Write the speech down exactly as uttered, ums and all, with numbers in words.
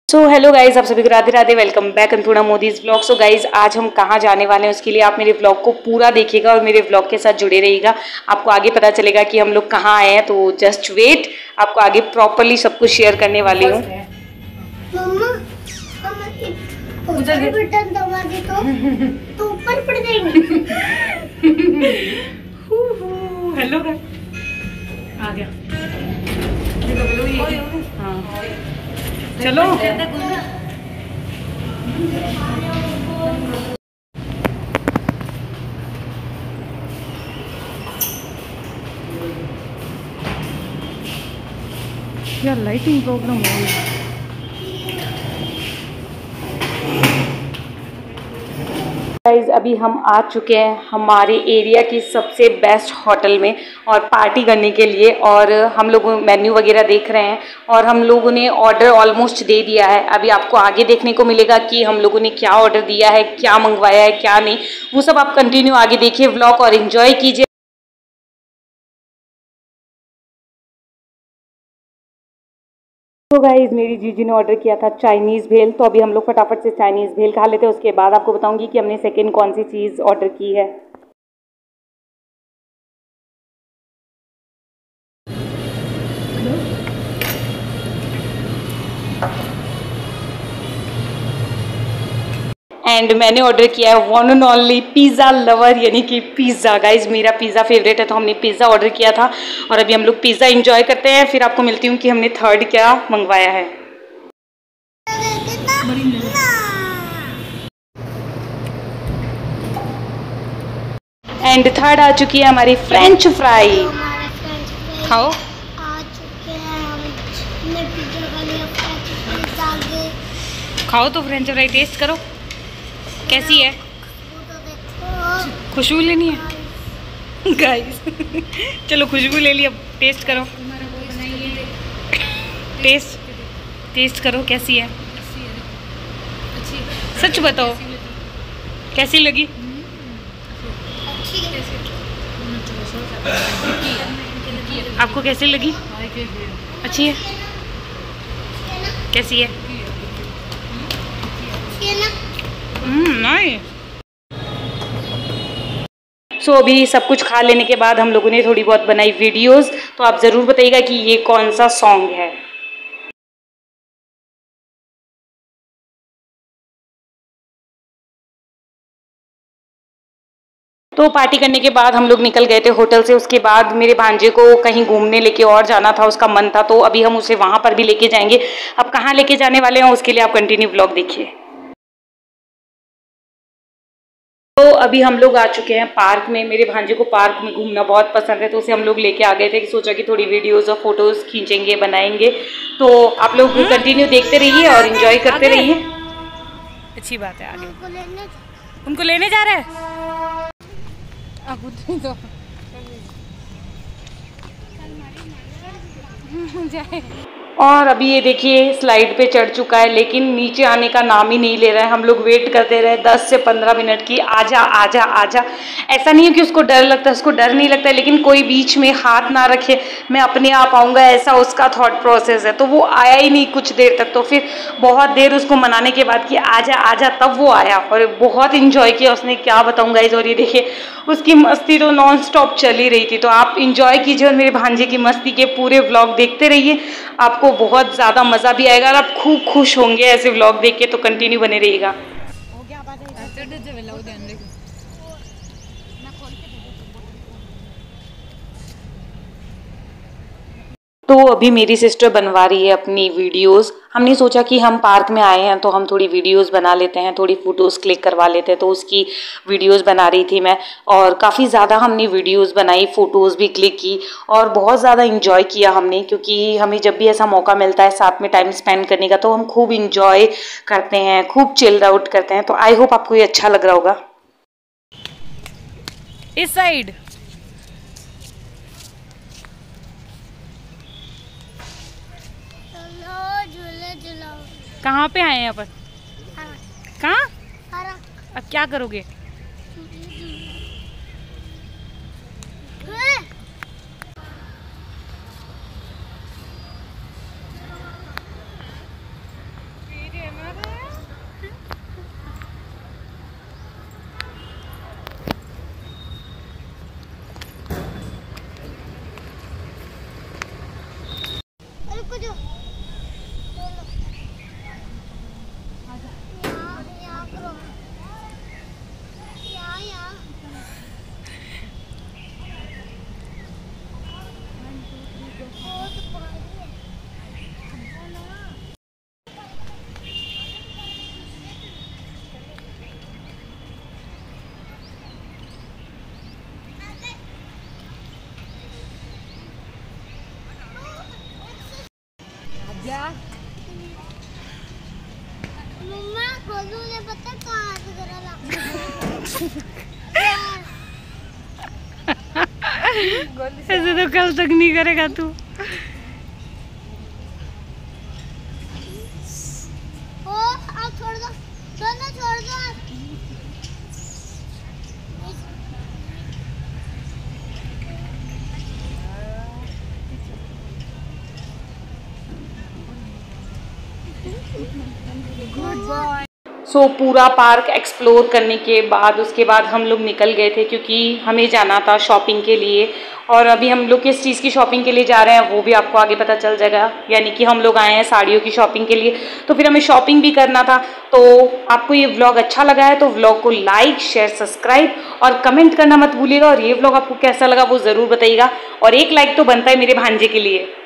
So hello guys, आप सभी को Radhe Radhe. Welcome back Annapurna Modi's vlog. So guys, आज हम कहाँ जाने वाले हैं उसके लिए आप मेरे व्लॉग को पूरा देखिएगा और मेरे व्लॉग के साथ जुड़े रहिएगा। आपको आगे पता चलेगा कि हम लोग कहाँ आए हैं, तो जस्ट वेट, आपको आगे प्रॉपरली सब कुछ शेयर करने वाली हूँ। बटन दबा दे तो तो ऊपर पड़ जाएंगे। हेलो आ गया। हाँ चलो। यार लाइटिंग प्रॉब्लम हो रही है। गाइस, अभी हम आ चुके हैं हमारे एरिया की सबसे बेस्ट होटल में और पार्टी करने के लिए। और हम लोग मेन्यू वगैरह देख रहे हैं और हम लोगों ने ऑर्डर ऑलमोस्ट दे दिया है। अभी आपको आगे देखने को मिलेगा कि हम लोगों ने क्या ऑर्डर दिया है, क्या मंगवाया है, क्या नहीं। वो सब आप कंटिन्यू आगे देखिए व्लॉग और एंजॉय कीजिए। तो गाइज, मेरी जीजी ने ऑर्डर किया था चाइनीज़ भेल, तो अभी हम लोग फटाफट से चाइनीज़ भेल खा लेते हैं। उसके बाद आपको बताऊंगी कि हमने सेकंड कौन सी चीज़ ऑर्डर की है। एंड मैंने ऑर्डर किया है one and only pizza lover, यानी कि पिज़्ज़ा। गाइज, मेरा पिज़्ज़ा फेवरेट है, तो हमने पिज़्ज़ा ऑर्डर किया था और अभी हम लोग पिज़्ज़ा एंजॉय करते हैं। फिर आपको मिलती हूँ कि हमने थर्ड क्या मंगवाया है। एंड थर्ड आ चुकी है हमारी फ्रेंच फ्राई। खाओ। आ चुके हैं हमने पिज्जा खा लिया, फ्रेंच फ्राइज आ गए। खाओ तो फ्रेंच फ्राई टेस्ट करो, कैसी है? तो देखो, खुशबू लेनी है गाइस। चलो खुशबू ले ली, अब टेस्ट करो। टेस्ट टेस्ट करो, कैसी है? सच बताओ, कैसी लगी? आपको कैसी लगी? अच्छी है? कैसी है? हम्म नाइस। सो अभी सब कुछ खा लेने के बाद हम लोगों ने थोड़ी बहुत बनाई वीडियोस, तो आप ज़रूर बताइएगा कि ये कौन सा सॉन्ग है। तो पार्टी करने के बाद हम लोग निकल गए थे होटल से। उसके बाद मेरे भांजे को कहीं घूमने लेके और जाना था, उसका मन था, तो अभी हम उसे वहाँ पर भी लेके जाएंगे। अब कहाँ लेके जाने वाले हैं उसके लिए आप कंटिन्यू व्लॉग देखिए। तो अभी हम लोग आ चुके हैं पार्क में। मेरे भांजे को पार्क में घूमना बहुत पसंद है, तो उसे हम लोग लेके आ गए थे कि सोचा कि थोड़ी वीडियोस और फोटोज़ खींचेंगे, बनाएंगे। तो आप लोग कंटिन्यू देखते रहिए और एंजॉय करते रहिए। अच्छी बात है। आगे उनको लेने उनको लेने जा रहे हैं। और अभी ये देखिए स्लाइड पे चढ़ चुका है, लेकिन नीचे आने का नाम ही नहीं ले रहा है। हम लोग वेट करते रहे दस से पंद्रह मिनट की, आजा आजा आजा। ऐसा नहीं है कि उसको डर लगता है, उसको डर नहीं लगता है, लेकिन कोई बीच में हाथ ना रखे, मैं अपने आप आऊँगा, ऐसा उसका थॉट प्रोसेस है। तो वो आया ही नहीं कुछ देर तक। तो फिर बहुत देर उसको मनाने के बाद कि आजा आजा, तब वो आया और बहुत इंजॉय किया उसने, क्या बताऊँ गाइस। और ये देखिए उसकी मस्ती तो नॉन स्टॉप चल ही रही थी। तो आप इंजॉय कीजिए और मेरे भांजे की मस्ती के पूरे व्लॉग देखते रहिए, आपको बहुत ज़्यादा मज़ा भी आएगा और आप खूब खुश होंगे ऐसे व्लॉग देख के। तो कंटिन्यू बने रहिएगा। तो अभी मेरी सिस्टर बनवा रही है अपनी वीडियोस। हमने सोचा कि हम पार्क में आए हैं तो हम थोड़ी वीडियोस बना लेते हैं, थोड़ी फ़ोटोज़ क्लिक करवा लेते हैं। तो उसकी वीडियोस बना रही थी मैं, और काफ़ी ज़्यादा हमने वीडियोस बनाई, फ़ोटोज़ भी क्लिक की और बहुत ज़्यादा इंजॉय किया हमने। क्योंकि हमें जब भी ऐसा मौका मिलता है साथ में टाइम स्पेंड करने का, तो हम खूब इंजॉय करते हैं, खूब चिल्ड आउट करते हैं। तो आई होप आपको ये अच्छा लग रहा होगा। इस साइड कहाँ पे आए हैं यहाँ पर? कहाँ? अब क्या करोगे? गोलू ने पता कहाँ हाथ करा ला ऐसे तो कल तक नहीं करेगा तू। ओ आप छोड़ दो, दोनों छोड़ दो। Good boy. सो पूरा पार्क एक्सप्लोर करने के बाद उसके बाद हम लोग निकल गए थे क्योंकि हमें जाना था शॉपिंग के लिए। और अभी हम लोग किस चीज़ की शॉपिंग के लिए जा रहे हैं वो भी आपको आगे पता चल जाएगा। यानी कि हम लोग आए हैं साड़ियों की शॉपिंग के लिए, तो फिर हमें शॉपिंग भी करना था। तो आपको ये व्लॉग अच्छा लगा है तो व्लॉग को लाइक शेयर सब्सक्राइब और कमेंट करना मत भूलिएगा। और ये व्लॉग आपको कैसा लगा वो ज़रूर बताइएगा। और एक लाइक तो बनता है मेरे भांजे के लिए।